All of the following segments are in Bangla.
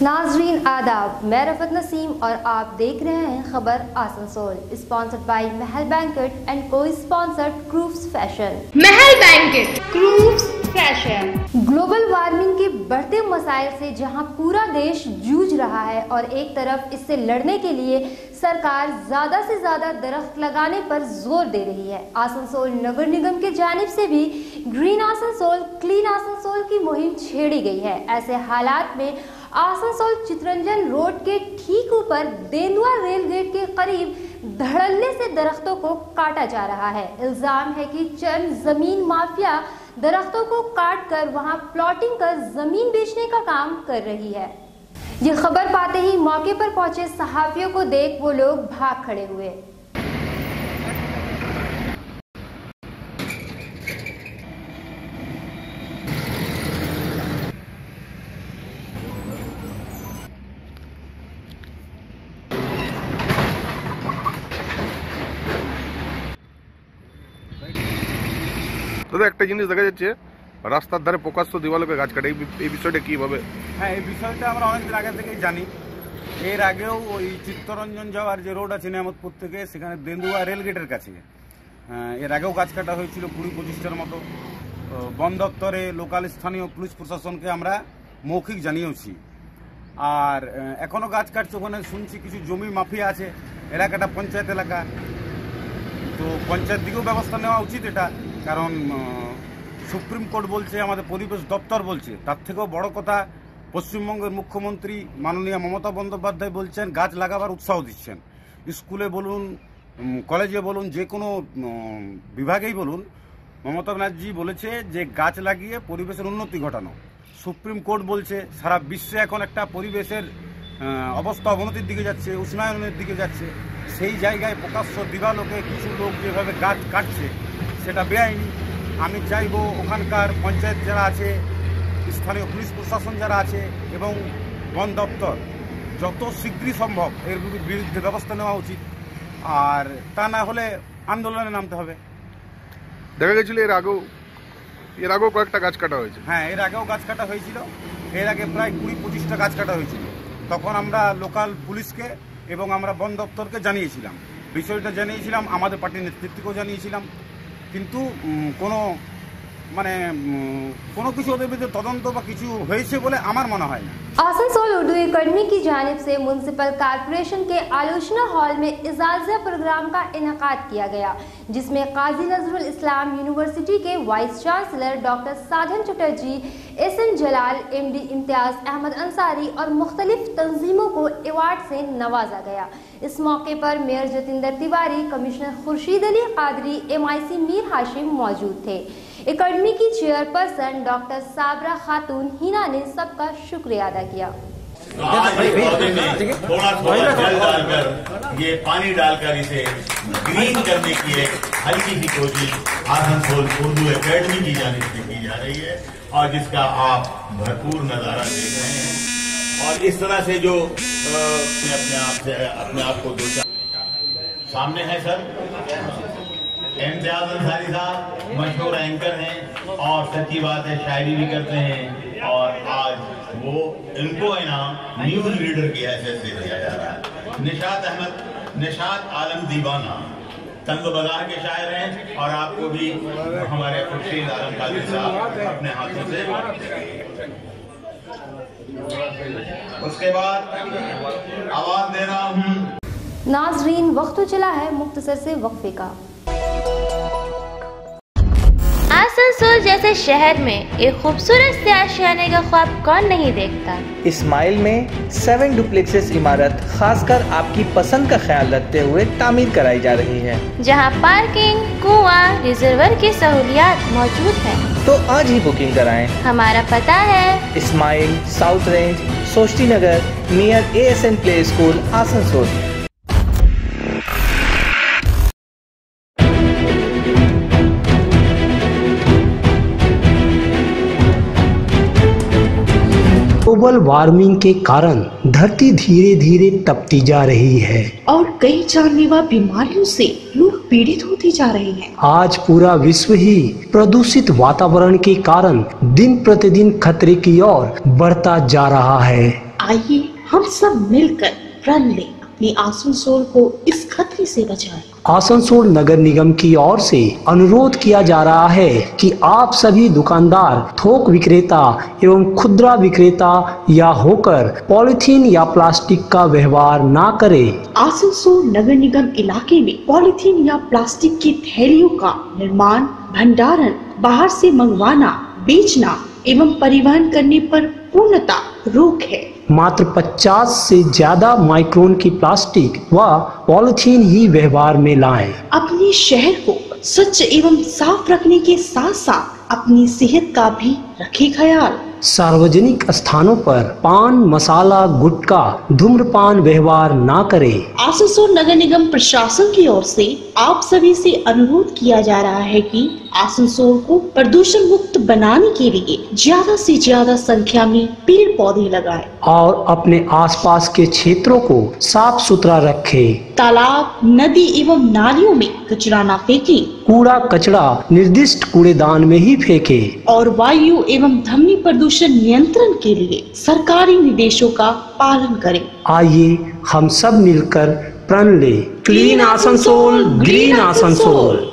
नाजरीन आदाब, मैं रफत नसीम और आप देख रहे हैं खबर Asansol. Sponsored by Mahal banquet and को स्पॉन्सर्ड क्रूव्स फैशन। महल बैंकेट, क्रूव्स फैशन। ग्लोबल वार्मिंग के बढ़ते मसाइल से जहां पूरा देश जूझ रहा है और एक तरफ इससे लड़ने के लिए सरकार ज्यादा से ज्यादा दरख्त लगाने पर जोर दे रही है, आसनसोल नगर निगम के जानिब से भी ग्रीन आसनसोल क्लीन आसनसोल की मुहिम छेड़ी गई है। ऐसे हालात में आसनसोल चितरंजन रोड के ठीक ऊपर देंदुआ रेल गेट के करीब धड़ल्ले से दरख्तों को काटा जा रहा है। इल्जाम है कि चंद जमीन माफिया दरख्तों को काट कर वहां प्लॉटिंग कर जमीन बेचने का काम कर रही है। ये खबर पाते ही मौके पर पहुंचे सहाफियों को देख वो लोग भाग खड़े हुए। দাদা একটা জিনিস দেখা যাচ্ছে রাস্তার ধারে প্রকাশ্য দেওয়ালকে গাছ কাটে, এই বিষয়টা কিভাবে? হ্যাঁ, এই বিষয়টা আমরা অনেকদিন আগে থেকেই জানি। এর আগেও ওই চিত্তরঞ্জন যাওয়ার যে রোড আছে নিয়ামতপুর থেকে, সেখানে দেন্দুয়া রেলগেটের কাছে এর আগেও গাছ কাটা হয়েছিল 20-25টার মতো। বন দপ্তরে লোকাল স্থানীয় পুলিশ প্রশাসনকে আমরা মৌখিক জানিয়েছি। আর এখনও গাছ কাটছে। ওখানে শুনছি কিছু জমি মাফিয়া আছে, এলাকাটা পঞ্চায়েত এলাকা। তো পঞ্চায়েত দিকেও ব্যবস্থা নেওয়া উচিত এটা, কারণ সুপ্রিম কোর্ট বলছে, আমাদের পরিবেশ দপ্তর বলছে। তার থেকেও বড় কথা, পশ্চিমবঙ্গের মুখ্যমন্ত্রী মাননীয় মমতা বন্দ্যোপাধ্যায় বলছেন, গাছ লাগাবার উৎসাহ দিচ্ছেন। স্কুলে বলুন, কলেজে বলুন, যে কোনো বিভাগেই বলুন, মমতা ব্যানার্জি বলেছে যে গাছ লাগিয়ে পরিবেশের উন্নতি ঘটানো। সুপ্রিম কোর্ট বলছে সারা বিশ্বে এখন একটা পরিবেশের অবস্থা অবনতির দিকে যাচ্ছে, উষ্ণায়নের দিকে যাচ্ছে। সেই জায়গায় প্রকাশ্য দিবালোকে কিছু লোক যেভাবে গাছ কাটছে, সেটা বেআইনি। আমি চাইবো ওখানকার পঞ্চায়েত যারা আছে, স্থানীয় পুলিশ প্রশাসন যারা আছে এবং বন দপ্তর যত শীঘ্রই সম্ভব এর বিরুদ্ধে ব্যবস্থা নেওয়া উচিত। আর তা না হলে আন্দোলনে নামতে হবে। দেখা গেছিল এর আগেও কয়েকটা গাছ কাটা হয়েছে। হ্যাঁ, এর আগেও গাছ কাটা হয়েছিল। এর আগে প্রায় 20-25টা গাছ কাটা হয়েছিল। তখন আমরা লোকাল পুলিশকে এবং আমরা বন দপ্তরকে জানিয়েছিলাম, বিষয়টা জানিয়েছিলাম, আমাদের পার্টির নেতৃত্বকেও জানিয়েছিলাম। কিন্তু কোনো কিছু ওদের বিরুদ্ধে তদন্ত বা কিছু হয়েছে বলে আমার মনে হয় না। आसनसोल उर्दू एकेडमी की जानिब से म्युनिसिपल कॉरपोरेशन के आलोचना हॉल में इजाज़ा प्रोग्राम का इनेकाद किया गया, जिसमें काजी नजरुल इस्लाम यूनिवर्सिटी के vice chancellor doctor Sadhan Chatterjee, SN Jalal, MD Imtiaz Ahmed Ansari और मुख्तलिफ तंजीमों को अवार्ड से नवाजा गया। इस मौके पर mayor Jatinder Tiwari, commissioner Khurshid Ali Qadri, MIC Mir Hashim मौजूद थे। एकेडमी की चेयरपर्सन डॉक्टर साबरा खातून हिना ने सबका शुक्रिया अदा किया। थोड़ा जल डालकर, ये पानी डालकर इसे ग्रीन करने की एक हल्की सी कोशिश आसनसोल उर्दू एकेडमी की जानिब से की जा रही है, और जिसका आप भरपूर नजारा देख रहे हैं। और इस तरह से जो अपने आप को दो सामने है सर, इम्तियाज अंसारी साहब मशहूर एंकर हैं और सच्ची बात है शायरी भी करते हैं, और आज वो इनको इनाम न्यूज रीडर की हैसियत से दिया जा रहा है। निशात आलम दीवाना तंग बाजार के शायर हैं, और आपको भी हमारे खुर्शीद आलम कादरी साहब अपने हाथों से। उसके बाद आवाज दे रहा हूँ। नाजरीन, वक्त चला है मुख्तसर से वक्फे का। आसनसोल जैसे शहर में एक खूबसूरत से आशियाने का ख्वाब कौन नहीं देखता। इस्माइल में 7 डुप्लेक्सेस इमारत खासकर आपकी पसंद का ख्याल रखते हुए तामीर कराई जा रही है, जहां पार्किंग, कुआं, रिजर्वर की सहूलियात मौजूद है। तो आज ही बुकिंग कराएं। हमारा पता है Ismail, south range, Srishti Nagar, near ASN play school, Asansol. Global warming के कारण धरती धीरे धीरे तपती जा रही है और कई जानलेवा बीमारियों से लोग पीड़ित होते जा रहे हैं। आज पूरा विश्व ही प्रदूषित वातावरण के कारण दिन प्रतिदिन खतरे की ओर बढ़ता जा रहा है। आइए हम सब मिलकर प्रण लें, अपनी आसनसोल को इस खतरे से बचाएं। आसनसोल नगर निगम की ओर से अनुरोध किया जा रहा है कि आप सभी दुकानदार, थोक विक्रेता एवं खुदरा विक्रेता या होकर पॉलिथीन या प्लास्टिक का व्यवहार ना करें। आसनसोल नगर निगम इलाके में पॉलिथीन या प्लास्टिक की थैलियों का निर्माण, भंडारण, बाहर से मंगवाना, बेचना एवं परिवहन करने पर पूर्णतः रोक है। मात्र 50 से ज्यादा माइक्रोन की प्लास्टिक व पॉलिथीन ही व्यवहार में लाएं। अपने शहर को स्वच्छ एवं साफ रखने के साथ साथ अपनी सेहत का भी रखें ख्याल। सार्वजनिक स्थानों पर पान मसाला गुटखा धूम्रपान व्यवहार ना करें। आसनसोल नगर निगम प्रशासन की ओर से आप सभी से अनुरोध किया जा रहा है कि आसनसोल को प्रदूषण मुक्त बनाने के लिए ज्यादा से ज्यादा संख्या में पेड़ पौधे लगाएं और अपने आसपास के क्षेत्रों को साफ सुथरा रखें। तालाब, नदी एवं नालियों में कचरा न फेंकें। कूड़ा कचरा निर्दिष्ट कूड़ेदान में ही फेंकें। और वायु एवं ध्वनि प्रदूषण नियंत्रण के लिए सरकारी निर्देशों का पालन करें। आइए हम सब मिलकर प्रण लें। Clean Asansol, green Asansol.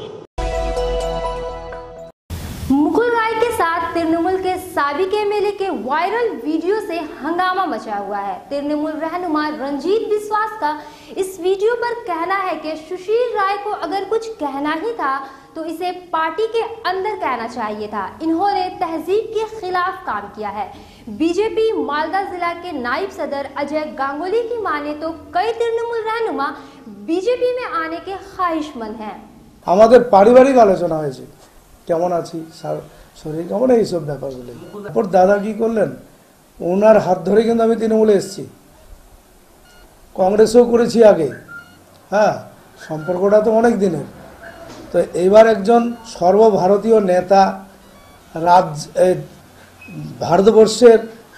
मुकुल के साथ तृणमूल के साबिक एमएलए के वायरल वीडियो से हंगामा मचा हुआ है। तृणमूल रहनुमा रंजीत बिस्वास का इस वीडियो पर कहना है कि सुशील राय को अगर कुछ कहना ही था तो इसे पार्टी के अंदर कहना चाहिए था। इन्होंने तहजीब के खिलाफ काम किया है। बीजेपी मालदा जिला के नायब सदर अजय गांगुली की माने तो कई तृणमूल रहनुमा बीजेपी में आने के ख्वाहिशमंद हैं। আমাদের পারিবারিক আলোচনা হয়েছে, কেমন আছি, শরীর কেমন, এইসব ব্যাপারগুলো। তারপর দাদা কি করলেন, ওনার হাত ধরে কিন্তু আমি তৃণমূলে এসেছি, কংগ্রেসও করেছি আগে। হ্যাঁ, সম্পর্কটা তো অনেক দিনের। তো এইবার একজন সর্বভারতীয় নেতা, ভারতবর্ষের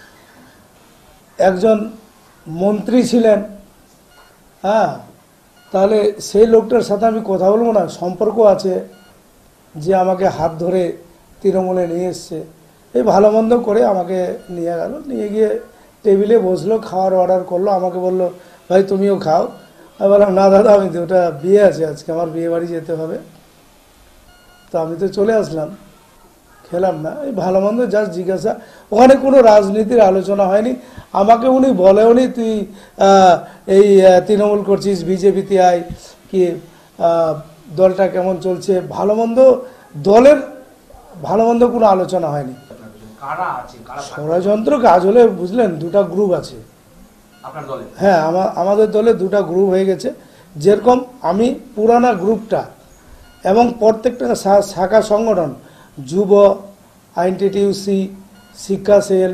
একজন মন্ত্রী ছিলেন। হ্যাঁ, তাহলে সেই লোকটার সাথে আমি কথা বলবো না? সম্পর্ক আছে যে আমাকে হাত ধরে তৃণমূলে নিয়ে এসছে, এই ভালো মন্দ করে আমাকে নিয়ে গেল, নিয়ে গিয়ে টেবিলে বসলো, খাওয়ার অর্ডার করলো, আমাকে বললো ভাই তুমিও খাও। আমি বললাম না দাদা, আমি তো ওটা বিয়ে আছে, আজকে আমার বিয়ে বাড়ি যেতে হবে। তো আমি তো চলে আসলাম, খেলাম না। এই ভালো মন্দ জাস্ট জিজ্ঞাসা, ওখানে কোনো রাজনীতির আলোচনা হয়নি। আমাকে উনি বলেওনি তুই এই তৃণমূল করছিস, বিজেপিতে আয়, কি দলটা কেমন চলছে, ভালো মন্দ, দলের ভালো মন্দ কোনো আলোচনা হয়নি। ষড়যন্ত্র কাজ হলে বুঝলেন, দুটা গ্রুপ আছে। হ্যাঁ, আমাদের দলে দুটা গ্রুপ হয়ে গেছে। যেরকম আমি পুরানা গ্রুপটা এবং প্রত্যেকটা শাখা সংগঠন, যুব, আইএনটিটিউসি, শিক্ষা সেল,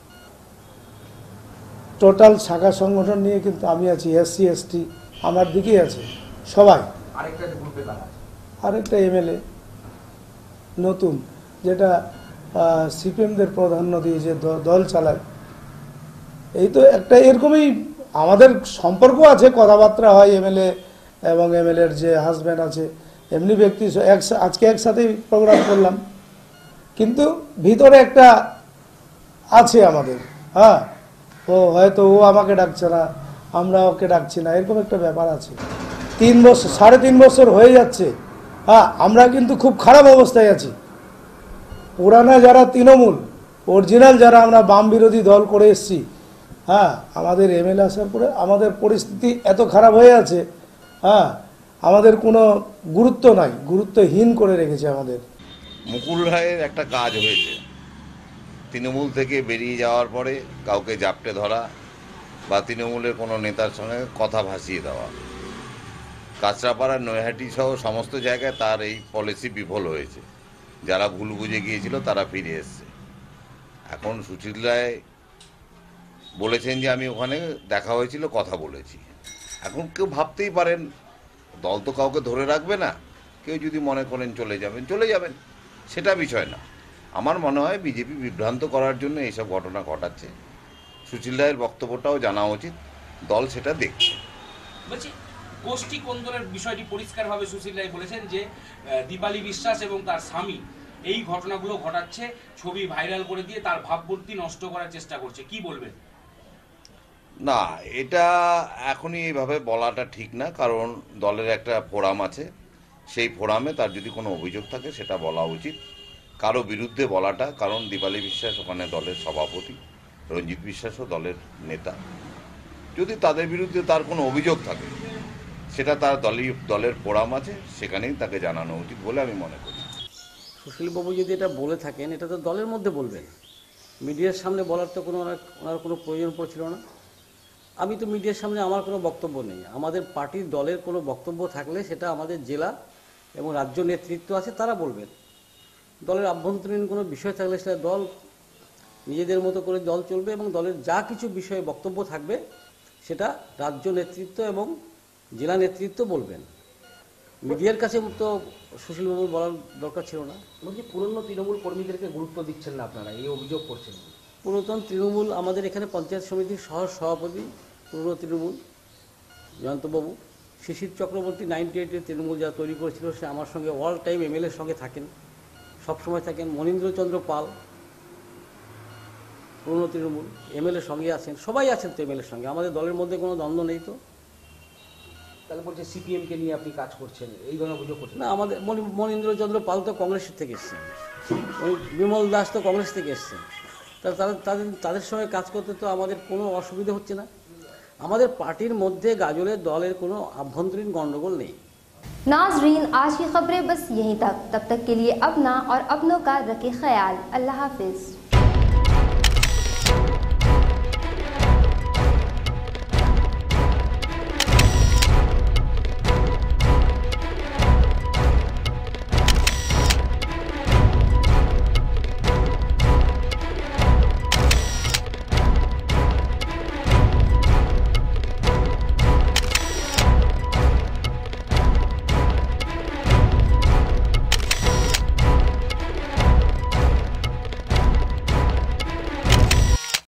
টোটাল শাখা সংগঠন নিয়ে কিন্তু আমি আছি। এসসি এসটি আমার দিকেই আছে সবাই। আরেকটা এমএলএ নতুন, যেটা সিপিএমদের প্রাধান্য দিয়ে যে দল চালায়, এই তো একটা এরকমই আমাদের সম্পর্ক আছে, কথাবার্তা হয়। এমএলএ এবং এমএলএর যে হাজব্যান্ড আছে, এমনি ব্যক্তি আজকে একসাথেই প্রোগ্রাম করলাম, কিন্তু ভিতরে একটা আছে আমাদের। হ্যাঁ, ও হয়তো ও আমাকে ডাকছে না, আমরা ওকে ডাকছি না, এরকম একটা ব্যাপার আছে। 3 বছর, 3.5 বছর হয়ে যাচ্ছে। হ্যাঁ, আমরা কিন্তু খুব খারাপ অবস্থায় আছি। পুরানা যারা তৃণমূল, অরিজিনাল যারা আমরা বাম বিরোধী দল করে এসেছি, হ্যাঁ, আমাদের এমএলএ আসার পরে আমাদের পরিস্থিতি এত খারাপ হয়ে আছে। হ্যাঁ, আমাদের কোনো গুরুত্ব নাই, গুরুত্বহীন করে রেখেছে আমাদের। মুকুল রায়ের একটা কাজ হয়েছে, তৃণমূল থেকে বেরিয়ে যাওয়ার পরে কাউকে জাপটে ধরা বা তৃণমূলের কোনো নেতার সঙ্গে কথা ভাসিয়ে দেওয়া। কাঁচরাপাড়া, নৈহাটি সহ সমস্ত জায়গায় তার এই পলিসি বিফল হয়েছে। যারা ভুল বুঝে গিয়েছিল তারা ফিরে এসছে। এখন সুশীল রায় বলেছেন যে আমি ওখানে দেখা হয়েছিল, কথা বলেছি। এখন কেউ ভাবতেই পারেন দল তো কাউকে ধরে রাখবে না, কেউ যদি মনে করেন চলে যাবেন, সেটা বিষয় না। আমার মনে হয় বিজেপি বিভ্রান্ত করার জন্য এইসব ঘটনা ঘটাচ্ছে। সুশীল রায়ের বক্তব্যটাও জানা উচিত, দল সেটা দেখছে। বলছি, গোষ্ঠী কোন্দলের বিষয়টি পরিষ্কারভাবে সুশীল রায় বলেছেন যে দীপালি বিশ্বাস এবং তার স্বামী এই ঘটনাগুলো ঘটাচ্ছে, ছবি ভাইরাল করে দিয়ে তার ভাবমূর্তি নষ্ট করার চেষ্টা করছে। কি বলবেন? না, এটা এখনই এইভাবে বলাটা ঠিক না, কারণ দলের একটা ফোরাম আছে, সেই ফোরামে তার যদি কোনো অভিযোগ থাকে সেটা বলা উচিত। কারো বিরুদ্ধে বলাটা, কারণ দীপালি বিশ্বাস ওখানে দলের সভাপতি, রঞ্জিত বিশ্বাসও দলের নেতা, যদি তাদের বিরুদ্ধে তার কোনো অভিযোগ থাকে সেটা তার দলের ফোরাম আছে, সেখানেই তাকে জানানো উচিত বলে আমি মনে করি। সুশীলবাবু যদি এটা বলে থাকেন, এটা তো দলের মধ্যে বলবেন, মিডিয়ার সামনে বলার তো ওনার কোনো প্রয়োজন পড়ছিল না। আমি তো মিডিয়ার সামনে আমার কোনো বক্তব্য নেই। আমাদের পার্টির দলের কোনো বক্তব্য থাকলে সেটা আমাদের জেলা এবং রাজ্য নেতৃত্ব আছে, তারা বলবেন। দলের আভ্যন্তরীণ কোনো বিষয় থাকলে সেটা দল নিজেদের মতো করে দল চলবে, এবং দলের যা কিছু বিষয়ে বক্তব্য থাকবে সেটা রাজ্য নেতৃত্ব এবং জেলা নেতৃত্ব বলবেন। মিডিয়ার কাছে তো সুশীলবাবুর বলার দরকার ছিল না। বলছি, পুরনো তৃণমূল কর্মীদেরকে গুরুত্ব দিচ্ছেন না আপনারা, এই অভিযোগ করছেন। পুরাতন তৃণমূল, আমাদের এখানে পঞ্চায়েত সমিতির সভাপতি পুরনো তৃণমূল জয়ন্তবাবু, শিশির চক্রবর্তী 98-এর তৃণমূল যা তৈরি করেছিল, সে আমার সঙ্গে অল টাইম এমএলএর সঙ্গে থাকেন, সবসময় থাকেন। মনীন্দ্রচন্দ্র পাল পুরনো তৃণমূল, এমএলএর সঙ্গে আছেন, সবাই আছেন তো এমএলএর সঙ্গে। আমাদের দলের মধ্যে কোনো দ্বন্দ্ব নেই তো। তাহলে বলছে সিপিএমকে নিয়ে আপনি কাজ করছেন, এই ধরনের অভিযোগ করছেন না। আমাদের মনীন্দ্রচন্দ্র পাল তো কংগ্রেসের থেকে এসছেন, বিমল দাস তো কংগ্রেস থেকে এসছেন, তাদের সঙ্গে কাজ করতে তো আমাদের কোনো অসুবিধা হচ্ছে না। আমাদের পার্টির মধ্যে গাজলের দলের কোনো আভ্যন্তরীণ গंडगोल নেই। नाजरीन, आज की खबरें बस यहीं तक। तब तक के लिए अपना और अपनों का रखें ख्याल। अल्लाह हाफिज।